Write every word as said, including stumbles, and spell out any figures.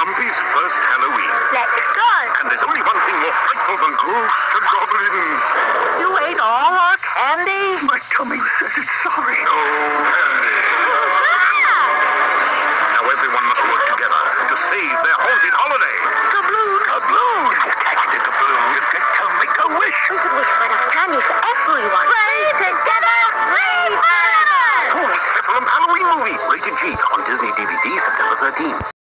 Grumpy's first Halloween. Let's go. And there's only one thing more frightful than ghosts and goblins. You ate all our candy? My tummy says it's sorry. No candy. Now everyone must work together to save their haunted holiday. Kabloon! Kabloon! You catch the kabloon, you get to make a wish. We could wish for enough candy for everyone. Pray together, pray forever. Paul's Peppermint Halloween movie. Rated G on Disney D V D September thirteenth.